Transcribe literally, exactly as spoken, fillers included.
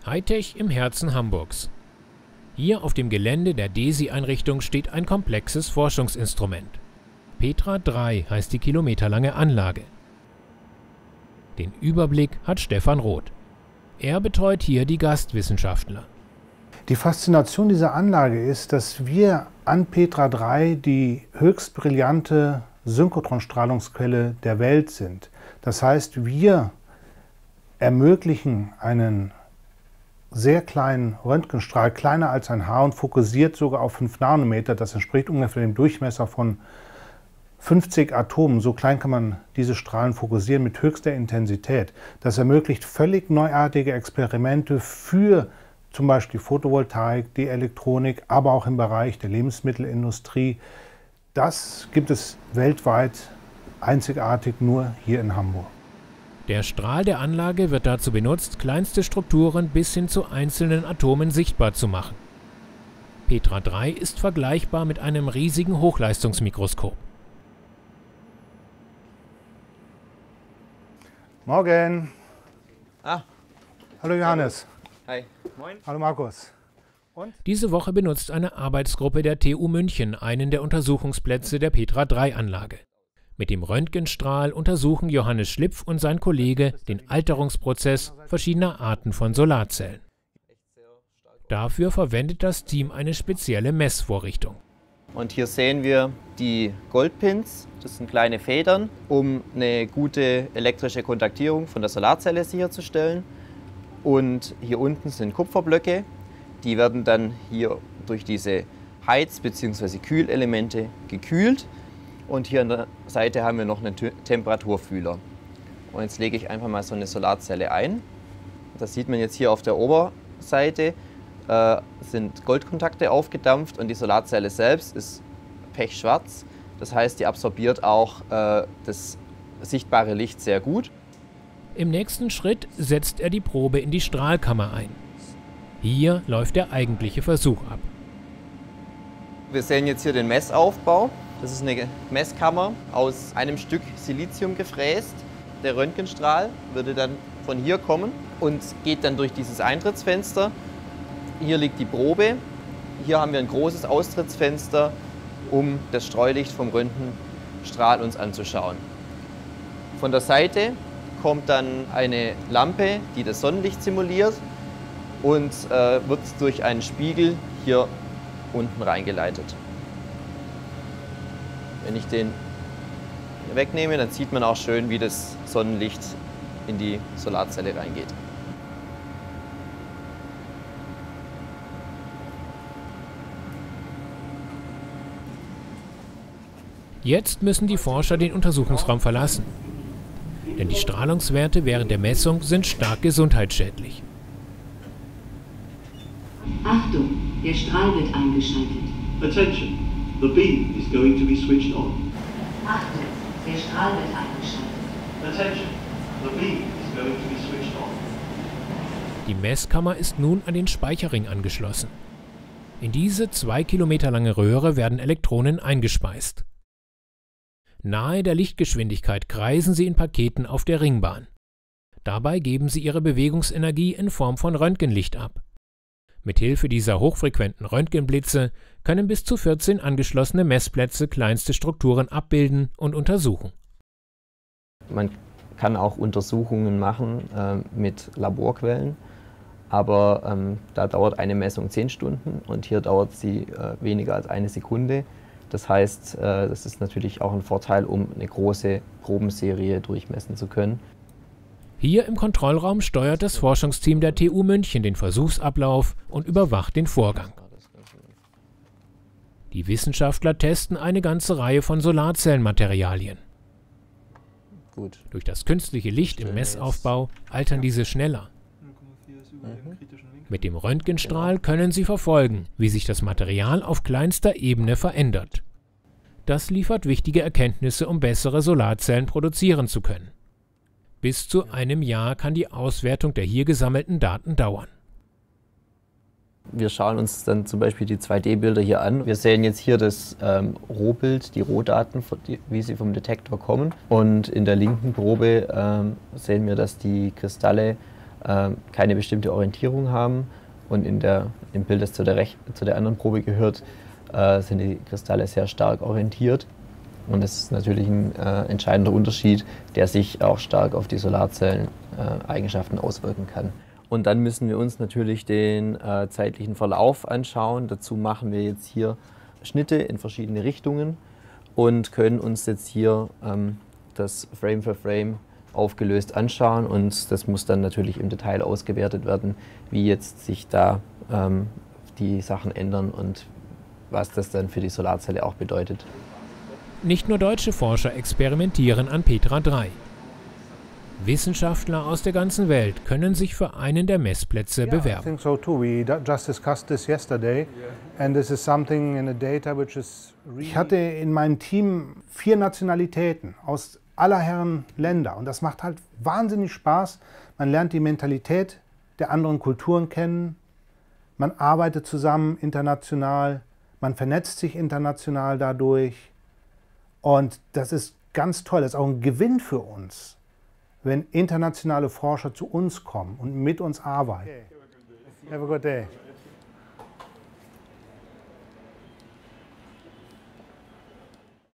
Hightech im Herzen Hamburgs. Hier auf dem Gelände der D E S I-Einrichtung steht ein komplexes Forschungsinstrument. Petra drei heißt die kilometerlange Anlage. Den Überblick hat Stefan Roth. Er betreut hier die Gastwissenschaftler. Die Faszination dieser Anlage ist, dass wir an Petra drei die höchst brillante Synchrotronstrahlungsquelle der Welt sind. Das heißt, wir ermöglichen einen sehr kleinen Röntgenstrahl, kleiner als ein Haar und fokussiert sogar auf fünf Nanometer. Das entspricht ungefähr dem Durchmesser von fünfzig Atomen. So klein kann man diese Strahlen fokussieren mit höchster Intensität. Das ermöglicht völlig neuartige Experimente für zum Beispiel Photovoltaik, die Elektronik, aber auch im Bereich der Lebensmittelindustrie. Das gibt es weltweit einzigartig nur hier in Hamburg. Der Strahl der Anlage wird dazu benutzt, kleinste Strukturen bis hin zu einzelnen Atomen sichtbar zu machen. Petra drei ist vergleichbar mit einem riesigen Hochleistungsmikroskop. Morgen. Ah. Hallo Johannes. Hi. Moin. Hallo Markus. Und? Diese Woche benutzt eine Arbeitsgruppe der T U München einen der Untersuchungsplätze der Petra drei Anlage. Mit dem Röntgenstrahl untersuchen Johannes Schlipf und sein Kollege den Alterungsprozess verschiedener Arten von Solarzellen. Dafür verwendet das Team eine spezielle Messvorrichtung. Und hier sehen wir die Goldpins, das sind kleine Federn, um eine gute elektrische Kontaktierung von der Solarzelle sicherzustellen. Und hier unten sind Kupferblöcke, die werden dann hier durch diese Heiz- bzw. Kühlelemente gekühlt. Und hier an der Seite haben wir noch einen Temperaturfühler. Und jetzt lege ich einfach mal so eine Solarzelle ein. Das sieht man jetzt hier auf der Oberseite, äh, sind Goldkontakte aufgedampft und die Solarzelle selbst ist pechschwarz. Das heißt, die absorbiert auch äh, das sichtbare Licht sehr gut. Im nächsten Schritt setzt er die Probe in die Strahlkammer ein. Hier läuft der eigentliche Versuch ab. Wir sehen jetzt hier den Messaufbau. Das ist eine Messkammer aus einem Stück Silizium gefräst. Der Röntgenstrahl würde dann von hier kommen und geht dann durch dieses Eintrittsfenster. Hier liegt die Probe. Hier haben wir ein großes Austrittsfenster, um das Streulicht vom Röntgenstrahl uns anzuschauen. Von der Seite kommt dann eine Lampe, die das Sonnenlicht simuliert und äh, wird durch einen Spiegel hier unten reingeleitet. Wenn ich den wegnehme, dann sieht man auch schön, wie das Sonnenlicht in die Solarzelle reingeht. Jetzt müssen die Forscher den Untersuchungsraum verlassen. Denn die Strahlungswerte während der Messung sind stark gesundheitsschädlich. Achtung, der Strahl wird eingeschaltet. Attention, the beam is going to be switched on. Achtung, der Strahl wird eingeschaltet. Attention, the beam is going to be switched on. Die Messkammer ist nun an den Speicherring angeschlossen. In diese zwei Kilometer lange Röhre werden Elektronen eingespeist. Nahe der Lichtgeschwindigkeit kreisen sie in Paketen auf der Ringbahn. Dabei geben sie ihre Bewegungsenergie in Form von Röntgenlicht ab. Mithilfe dieser hochfrequenten Röntgenblitze können bis zu vierzehn angeschlossene Messplätze kleinste Strukturen abbilden und untersuchen. Man kann auch Untersuchungen machen äh, mit Laborquellen, aber ähm, da dauert eine Messung zehn Stunden und hier dauert sie äh, weniger als eine Sekunde. Das heißt, äh, das ist natürlich auch ein Vorteil, um eine große Probenserie durchmessen zu können. Hier im Kontrollraum steuert das Forschungsteam der T U München den Versuchsablauf und überwacht den Vorgang. Die Wissenschaftler testen eine ganze Reihe von Solarzellenmaterialien. Gut. Durch das künstliche Licht im Messaufbau altern diese schneller. Mhm. Mit dem Röntgenstrahl können sie verfolgen, wie sich das Material auf kleinster Ebene verändert. Das liefert wichtige Erkenntnisse, um bessere Solarzellen produzieren zu können. Bis zu einem Jahr kann die Auswertung der hier gesammelten Daten dauern. Wir schauen uns dann zum Beispiel die zwei D Bilder hier an. Wir sehen jetzt hier das ähm, Rohbild, die Rohdaten, wie sie vom Detektor kommen. Und in der linken Probe ähm, sehen wir, dass die Kristalle äh, keine bestimmte Orientierung haben. Und in der, im Bild, das zu der, Rech zu der anderen Probe gehört, äh, sind die Kristalle sehr stark orientiert. Und das ist natürlich ein äh, entscheidender Unterschied, der sich auch stark auf die Solarzelleneigenschaften äh, auswirken kann. Und dann müssen wir uns natürlich den äh, zeitlichen Verlauf anschauen. Dazu machen wir jetzt hier Schnitte in verschiedene Richtungen und können uns jetzt hier ähm, das Frame für Frame aufgelöst anschauen. Und das muss dann natürlich im Detail ausgewertet werden, wie jetzt sich da ähm, die Sachen ändern und was das dann für die Solarzelle auch bedeutet. Nicht nur deutsche Forscher experimentieren an Petra drei. Wissenschaftler aus der ganzen Welt können sich für einen der Messplätze bewerben. I think so too. We just discussed this yesterday, and this is something in the data which is. Ich hatte in meinem Team vier Nationalitäten aus aller Herren Länder und das macht halt wahnsinnig Spaß. Man lernt die Mentalität der anderen Kulturen kennen, man arbeitet zusammen international, man vernetzt sich international dadurch und das ist ganz toll. Das ist auch ein Gewinn für uns, wenn internationale Forscher zu uns kommen und mit uns arbeiten. Have a good day.